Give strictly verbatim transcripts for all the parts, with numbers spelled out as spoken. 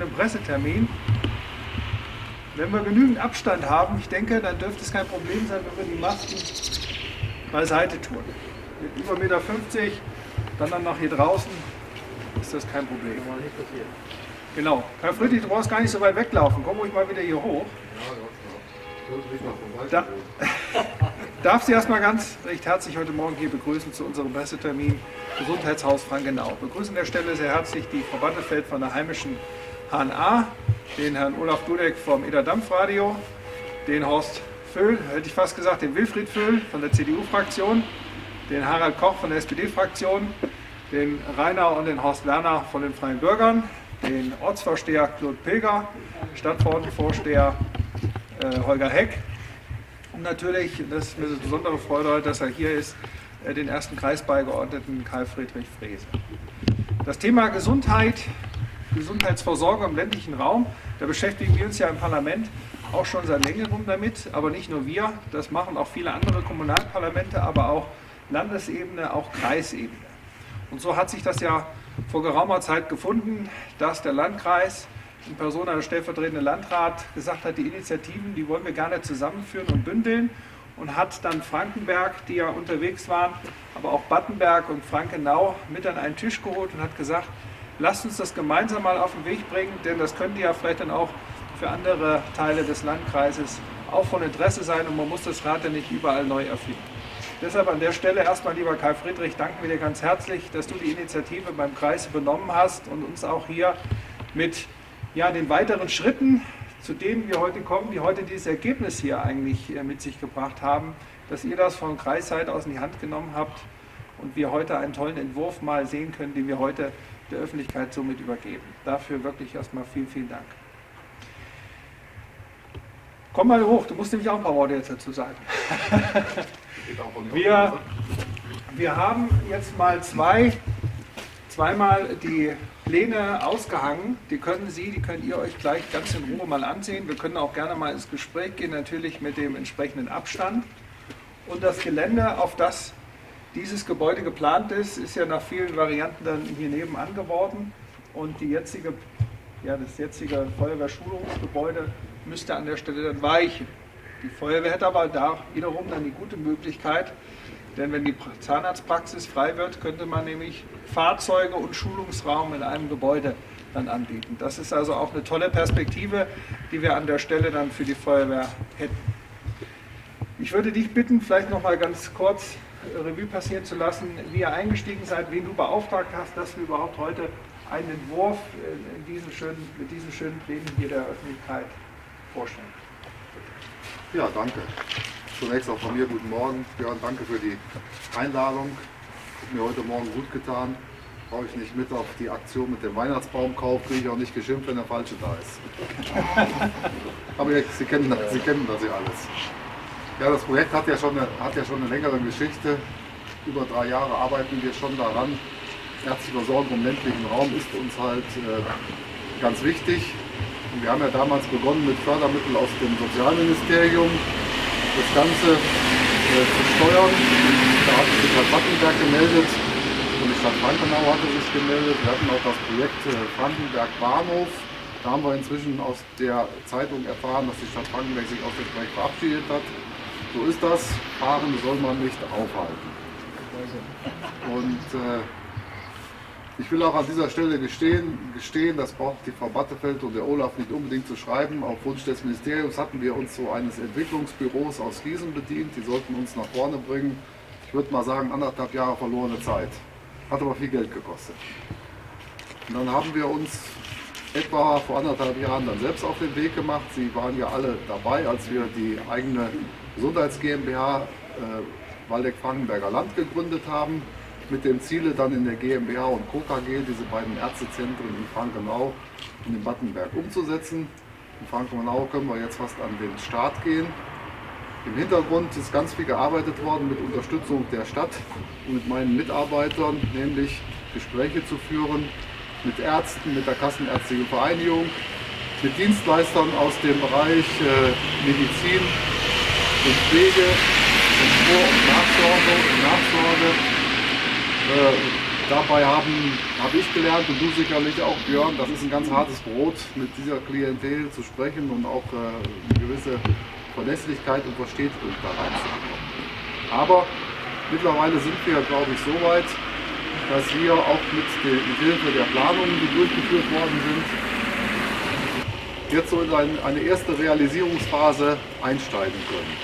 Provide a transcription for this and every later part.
einem Pressetermin. Wenn wir genügend Abstand haben, ich denke, dann dürfte es kein Problem sein, wenn wir die Masken beiseite tun. Mit über eins Komma fünfzig Meter, dann, dann noch hier draußen, ist das kein Problem. Genau. Karl Friedrich, du brauchst gar nicht so weit weglaufen. Komm ruhig mal wieder hier hoch. Da, darf Sie erstmal ganz recht herzlich heute Morgen hier begrüßen zu unserem Pressetermin Gesundheitshaus Frankenau. Wir begrüßen an der Stelle sehr herzlich die Frau Battefeld von der heimischen H N A, den Herrn Olaf Dudek vom Eder Dampfradio, den Horst Vöhl, hätte ich fast gesagt, den Wilfried Vöhl von der C D U-Fraktion, den Harald Koch von der S P D-Fraktion, den Rainer und den Horst Werner von den Freien Bürgern, den Ortsvorsteher Claude Pilger, Stadtverordnetenvorsteher äh, Holger Heck und natürlich, das ist mir eine besondere Freude, dass er hier ist, äh, den ersten Kreisbeigeordneten Karl Friedrich Frese. Das Thema Gesundheit, Gesundheitsversorgung im ländlichen Raum, da beschäftigen wir uns ja im Parlament auch schon seit längerem damit, aber nicht nur wir, das machen auch viele andere Kommunalparlamente, aber auch Landesebene, auch Kreisebene. Und so hat sich das ja vor geraumer Zeit gefunden, dass der Landkreis in Person eines stellvertretenden Landrat gesagt hat, die Initiativen, die wollen wir gerne zusammenführen und bündeln und hat dann Frankenberg, die ja unterwegs waren, aber auch Battenberg und Frankenau mit an einen Tisch geholt und hat gesagt, lasst uns das gemeinsam mal auf den Weg bringen, denn das könnte ja vielleicht dann auch für andere Teile des Landkreises auch von Interesse sein und man muss das Rad ja nicht überall neu erfinden. Deshalb an der Stelle erstmal, lieber Karl Friedrich, danken wir dir ganz herzlich, dass du die Initiative beim Kreis übernommen hast und uns auch hier mit ja, den weiteren Schritten, zu denen wir heute kommen, die heute dieses Ergebnis hier eigentlich mit sich gebracht haben, dass ihr das von Kreisseite aus in die Hand genommen habt und wir heute einen tollen Entwurf mal sehen können, den wir heute der Öffentlichkeit somit übergeben. Dafür wirklich erstmal vielen, vielen Dank. Komm mal hoch, du musst nämlich auch ein paar Worte jetzt dazu sagen. Wir, wir haben jetzt mal zwei, zweimal die Pläne ausgehangen. Die können Sie, die könnt ihr euch gleich ganz in Ruhe mal ansehen. Wir können auch gerne mal ins Gespräch gehen, natürlich mit dem entsprechenden Abstand. Und das Gelände, auf das dieses Gebäude geplant ist, ist ja nach vielen Varianten dann hier nebenan geworden. Und die jetzige, ja, das jetzige Feuerwehrschulungsgebäude müsste an der Stelle dann weichen. Die Feuerwehr hätte aber da wiederum dann die gute Möglichkeit, denn wenn die Zahnarztpraxis frei wird, könnte man nämlich Fahrzeuge und Schulungsraum in einem Gebäude dann anbieten. Das ist also auch eine tolle Perspektive, die wir an der Stelle dann für die Feuerwehr hätten. Ich würde dich bitten, vielleicht noch mal ganz kurz Revue passieren zu lassen, wie ihr eingestiegen seid, wen du beauftragt hast, dass wir überhaupt heute einen Entwurf in diesen schönen, mit diesen schönen Plänen hier der Öffentlichkeit vorstellen. Ja, danke. Zunächst auch von mir guten Morgen. Björn, danke für die Einladung. Hat mir heute Morgen gut getan. Brauche ich nicht mit auf die Aktion mit dem Weihnachtsbaumkauf, kriege ich auch nicht geschimpft, wenn der Falsche da ist. Aber Sie kennen das, Sie kennen das ja alles. Ja, das Projekt hat ja, schon eine, hat ja schon eine längere Geschichte. Über drei Jahre arbeiten wir schon daran. Ärztliche Versorgung im ländlichen Raum ist uns halt äh, ganz wichtig. Und wir haben ja damals begonnen mit Fördermitteln aus dem Sozialministerium, das Ganze äh, zu steuern. Da hat sich die Stadt Battenberg gemeldet und die Stadt Frankenau hatte sich gemeldet. Wir hatten auch das Projekt äh, Frankenberg Bahnhof. Da haben wir inzwischen aus der Zeitung erfahren, dass die Stadt Frankenberg sich aus dem Projekt verabschiedet hat. So ist das. Fahren soll man nicht aufhalten. Und äh, ich will auch an dieser Stelle gestehen, gestehen, das braucht die Frau Battefeld und der Olaf nicht unbedingt zu schreiben. Auf Wunsch des Ministeriums hatten wir uns so eines Entwicklungsbüros aus Gießen bedient. Die sollten uns nach vorne bringen. Ich würde mal sagen, anderthalb Jahre verlorene Zeit. Hat aber viel Geld gekostet. Und dann haben wir uns etwa vor anderthalb Jahren dann selbst auf den Weg gemacht. Sie waren ja alle dabei, als wir die eigene Gesundheits GmbH äh, Waldeck-Frankenberger Land gegründet haben. Mit dem Ziele dann in der GmbH und Co. K G diese beiden Ärztezentren in Frankenau und in Battenberg umzusetzen. In Frankenau können wir jetzt fast an den Start gehen. Im Hintergrund ist ganz viel gearbeitet worden mit Unterstützung der Stadt und mit meinen Mitarbeitern, nämlich Gespräche zu führen mit Ärzten, mit der Kassenärztlichen Vereinigung, mit Dienstleistern aus dem Bereich äh, Medizin und Pflege und Vor- und Nachsorge, und Nachsorge äh, Dabei haben, habe ich gelernt, und du sicherlich auch, Björn, das ist ein ganz hartes Brot, mit dieser Klientel zu sprechen und auch äh, eine gewisse Verlässlichkeit und Verstetigung da reinzubekommen. Aber mittlerweile sind wir, glaube ich, so weit, dass wir auch mit, den, mit Hilfe der Planungen, die durchgeführt worden sind, jetzt so in ein, eine erste Realisierungsphase einsteigen können.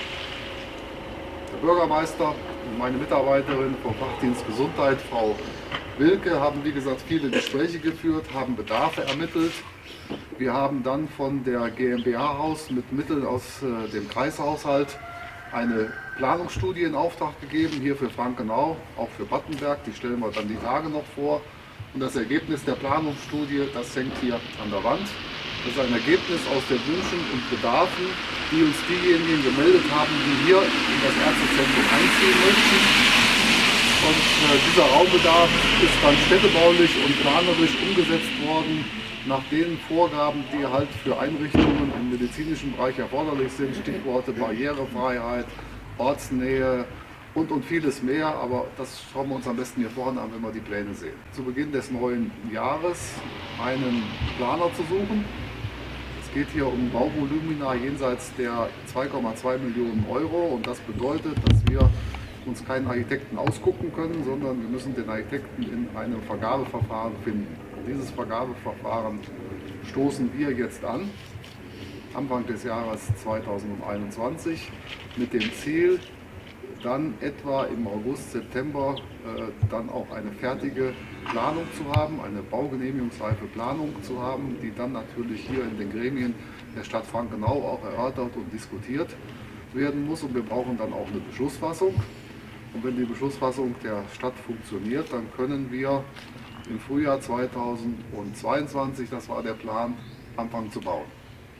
Der Bürgermeister und meine Mitarbeiterin vom Fachdienst Gesundheit, Frau Wilke, haben wie gesagt viele Gespräche geführt, haben Bedarfe ermittelt. Wir haben dann von der GmbH-Haus mit Mitteln aus äh, dem Kreishaushalt eine Planungsstudie in Auftrag gegeben, hier für Frankenau, auch für Battenberg, die stellen wir dann die Tage noch vor. Und das Ergebnis der Planungsstudie, das hängt hier an der Wand. Das ist ein Ergebnis aus den Wünschen und Bedarfen, die uns diejenigen gemeldet haben, die hier in das Ärztezentrum einziehen möchten. Und äh, dieser Raumbedarf ist dann städtebaulich und planerisch umgesetzt worden, nach den Vorgaben, die halt für Einrichtungen im medizinischen Bereich erforderlich sind. Stichworte Barrierefreiheit, Ortsnähe und, und vieles mehr. Aber das schauen wir uns am besten hier vorne an, wenn wir die Pläne sehen. Zu Beginn des neuen Jahres einen Planer zu suchen. Es geht hier um Bauvolumina jenseits der zwei Komma zwei Millionen Euro. Und das bedeutet, dass wir uns keinen Architekten ausgucken können, sondern wir müssen den Architekten in einem Vergabeverfahren finden. Und dieses Vergabeverfahren stoßen wir jetzt an, Anfang des Jahres zweitausendeinundzwanzig, mit dem Ziel, dann etwa im August, September äh, dann auch eine fertige Planung zu haben, eine baugenehmigungsreife Planung zu haben, die dann natürlich hier in den Gremien der Stadt Frankenau auch erörtert und diskutiert werden muss. Und wir brauchen dann auch eine Beschlussfassung. Und wenn die Beschlussfassung der Stadt funktioniert, dann können wir im Frühjahr zweitausendzweiundzwanzig, das war der Plan, anfangen zu bauen.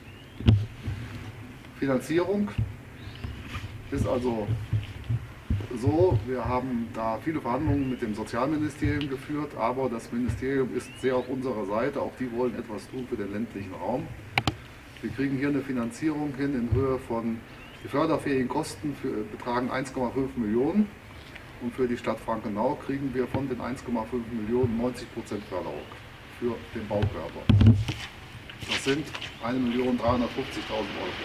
Finanzierung ist also so, wir haben da viele Verhandlungen mit dem Sozialministerium geführt, aber das Ministerium ist sehr auf unserer Seite, auch die wollen etwas tun für den ländlichen Raum. Wir kriegen hier eine Finanzierung hin in Höhe von, die förderfähigen Kosten für, betragen eins Komma fünf Millionen. Und für die Stadt Frankenau kriegen wir von den eins Komma fünf Millionen neunzig Prozent Förderung für den Baukörper. Das sind eine Million dreihundertfünfzigtausend Euro.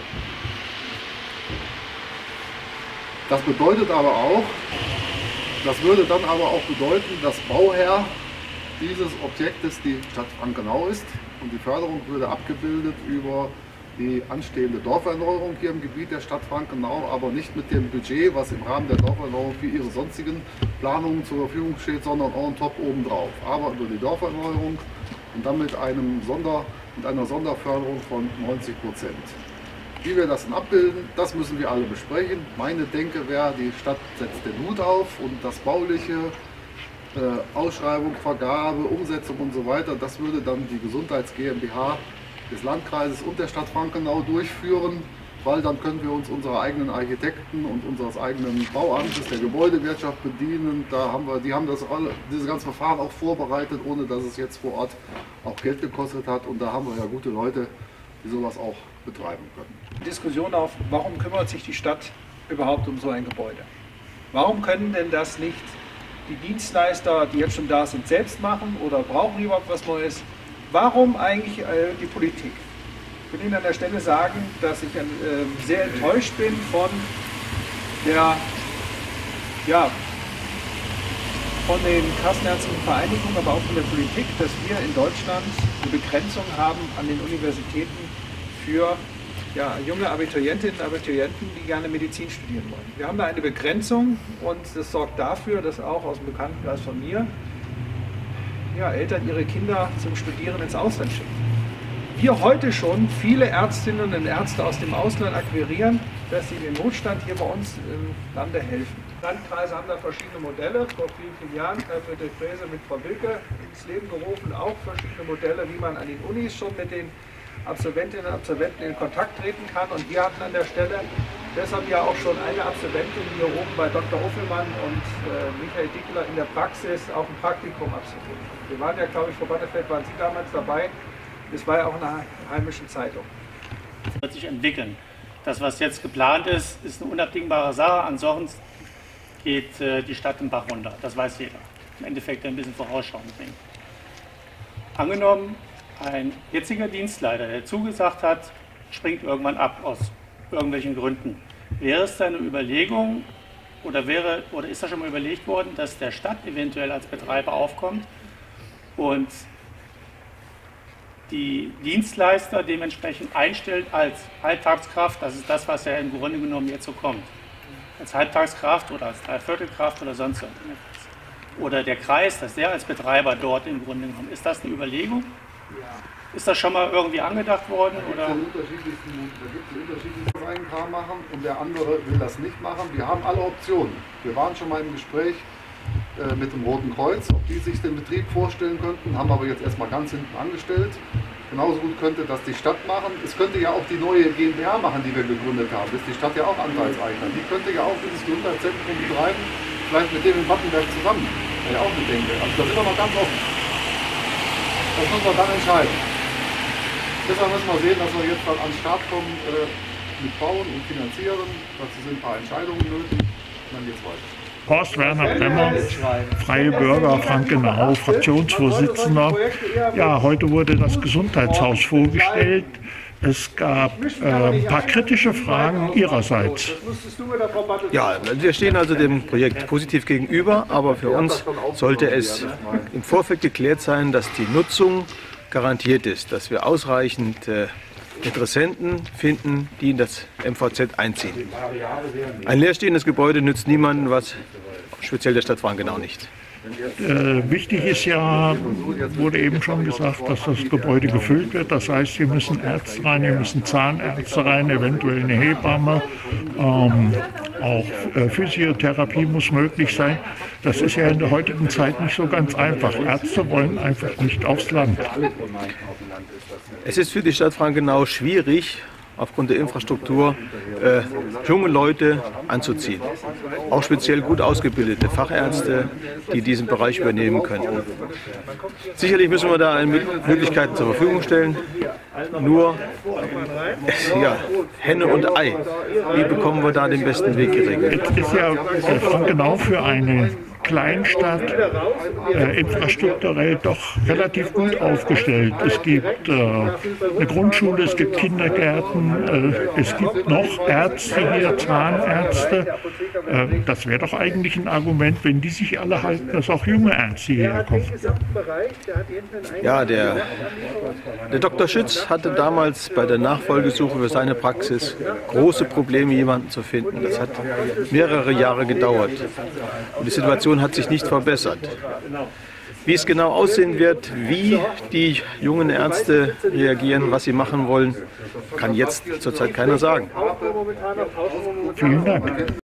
Das bedeutet aber auch, das würde dann aber auch bedeuten, dass Bauherr dieses Objektes die Stadt Frankenau ist und die Förderung würde abgebildet über die anstehende Dorferneuerung hier im Gebiet der Stadt Frankenau, aber nicht mit dem Budget, was im Rahmen der Dorferneuerung für ihre sonstigen Planungen zur Verfügung steht, sondern on top obendrauf. Aber über die Dorferneuerung und dann mit, einem Sonder, mit einer Sonderförderung von neunzig Prozent. Wie wir das dann abbilden, das müssen wir alle besprechen. Meine Denke wäre, die Stadt setzt den Hut auf und das Bauliche, äh, Ausschreibung, Vergabe, Umsetzung und so weiter, das würde dann die Gesundheits GmbH des Landkreises und der Stadt Frankenau durchführen, weil dann können wir uns unserer eigenen Architekten und unseres eigenen Bauamtes, der Gebäudewirtschaft bedienen. Da haben wir, die haben das alle, dieses ganze Verfahren auch vorbereitet, ohne dass es jetzt vor Ort auch Geld gekostet hat. Und da haben wir ja gute Leute, die sowas auch betreiben können. Diskussion auf, warum kümmert sich die Stadt überhaupt um so ein Gebäude? Warum können denn das nicht die Dienstleister, die jetzt schon da sind, selbst machen oder brauchen die überhaupt was Neues? Warum eigentlich äh, die Politik? Ich will Ihnen an der Stelle sagen, dass ich äh, sehr enttäuscht bin von der, ja, von den kassenärztlichen Vereinigungen, aber auch von der Politik, dass wir in Deutschland eine Begrenzung haben an den Universitäten für ja, junge Abiturientinnen und Abiturienten, die gerne Medizin studieren wollen. Wir haben da eine Begrenzung und das sorgt dafür, dass auch aus dem Bekanntenkreis von mir ja, Eltern ihre Kinder zum Studieren ins Ausland schicken. Wir heute schon viele Ärztinnen und Ärzte aus dem Ausland akquirieren, dass sie den Notstand hier bei uns im Lande helfen. Landkreise haben da verschiedene Modelle. Vor vielen, vielen Jahren hat der Fräse mit Frau Wilke ins Leben gerufen, auch verschiedene Modelle, wie man an den Unis schon mit den Absolventinnen und Absolventen in Kontakt treten kann. Und wir hatten an der Stelle deshalb ja auch schon eine Absolventin hier oben bei Doktor Offelmann und äh, Michael Dickler in der Praxis auch ein Praktikum absolviert. Wir waren ja, glaube ich, Frau Batterfeld, waren Sie damals dabei. Das war ja auch in einer heimischen Zeitung. Das wird sich entwickeln. Das, was jetzt geplant ist, ist eine unabdingbare Sache. Ansonsten geht äh, die Stadt den Bach runter. Das weiß jeder. im Endeffekt ein bisschen vorausschauen bringen. Angenommen, ein jetziger Dienstleiter, der zugesagt hat, springt irgendwann ab aus irgendwelchen Gründen. Wäre es da eine Überlegung oder, wäre, oder ist da schon mal überlegt worden, dass der Stadt eventuell als Betreiber aufkommt und die Dienstleister dementsprechend einstellt als Halbtagskraft? Das ist das, was ja im Grunde genommen jetzt so kommt. Als Halbtagskraft oder als Dreiviertelkraft oder sonst irgendwas. Oder der Kreis, dass der als Betreiber dort im Grunde genommen. Ist das eine Überlegung? Ist das schon mal irgendwie angedacht worden? Oder? Da gibt es unterschiedliche einen Kram machen und der andere will das nicht machen. Wir haben alle Optionen. Wir waren schon mal im Gespräch äh, mit dem Roten Kreuz, ob die sich den Betrieb vorstellen könnten, haben aber jetzt erstmal ganz hinten angestellt. Genauso gut könnte das die Stadt machen. Es könnte ja auch die neue GmbH machen, die wir gegründet haben. Das ist die Stadt ja auch Anteilseigner. Die könnte ja auch dieses Gesundheitszentrum betreiben, vielleicht mit dem in Wattenberg zusammen. Wäre ja auch eine Denke. Also da sind wir noch ganz offen. Das müssen wir dann entscheiden. Deshalb müssen wir sehen, dass wir jetzt mal an den Start kommen äh, mit Bauen und Finanzieren. Dazu sind ein paar Entscheidungen nötig und dann geht's weiter. Horst Werner Bremmer, Freie Bürger, Frankenau, Fraktionsvorsitzender. Ja, heute wurde das Gesundheitshaus vorgestellt. Es gab äh, ein paar kritische Fragen Ihrerseits. Ja, wir stehen also dem Projekt positiv gegenüber, aber für uns sollte es im Vorfeld geklärt sein, dass die Nutzung garantiert ist, dass wir ausreichend äh, Interessenten finden, die in das M V Z einziehen. Ein leerstehendes Gebäude nützt niemandem was, speziell der Stadt Frankenau nicht. Äh, wichtig ist ja, wurde eben schon gesagt, dass das Gebäude gefüllt wird. Das heißt, hier müssen Ärzte rein, hier müssen Zahnärzte rein, eventuell eine Hebamme. Ähm, auch äh, Physiotherapie muss möglich sein. Das ist ja in der heutigen Zeit nicht so ganz einfach. Ärzte wollen einfach nicht aufs Land. Es ist für die Stadt Frankenau schwierig, aufgrund der Infrastruktur äh, junge Leute anzuziehen. Auch speziell gut ausgebildete Fachärzte, die diesen Bereich übernehmen könnten. Sicherlich müssen wir da Möglichkeiten zur Verfügung stellen. Nur ja, Henne und Ei. Wie bekommen wir da den besten Weg geregelt? Jetzt ist ja äh, Frankenau für eine Kleinstadt äh, infrastrukturell doch relativ gut aufgestellt. Es gibt äh, eine Grundschule, es gibt Kindergärten, äh, es gibt noch Ärzte hier, Zahnärzte. Äh, das wäre doch eigentlich ein Argument, wenn die sich alle halten, dass auch junge Ärzte hierher kommen. Ja, der, der Doktor Schütz hatte damals bei der Nachfolgesuche für seine Praxis große Probleme, jemanden zu finden. Das hat mehrere Jahre gedauert. Und die Situation hat sich nicht verbessert. Wie es genau aussehen wird, wie die jungen Ärzte reagieren, was sie machen wollen, kann jetzt zurzeit keiner sagen. Vielen Dank.